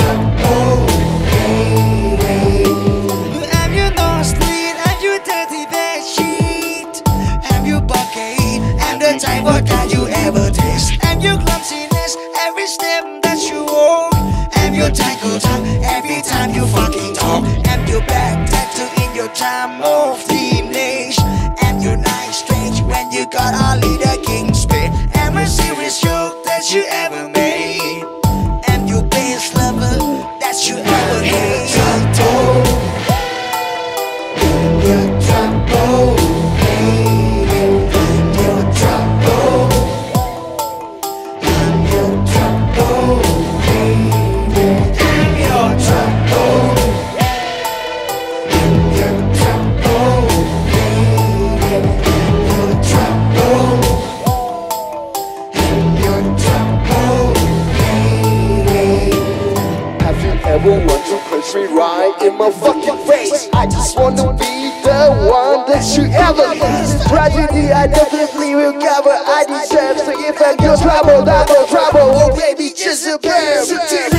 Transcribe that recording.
trouble, baby. I'm your nosebleed, I'm your dirty bed sheet. I'm your bucket, I'm the type of guy you ever taste. I'm your clumsiness, every step that you walk. I'm your tangle tongue, every time you fucking talk. I'm your back tattoo in your time of teenage. I'm your nice strange when you got only the king's spit. I'm a serious joke that you ever made. I'm your best lover that you ever hate. You're trouble, baby. You're trouble. I'm your trouble, baby. I'm your trouble. You're trouble, baby. You're trouble. You're trouble, baby. Have you ever wanted to punch me right in my fucking face? I just wanna be the one that you ever need. Tragedy I definitely will cover. I deserve, so if I'm your trouble, I'm your trouble. Oh baby, just a pair.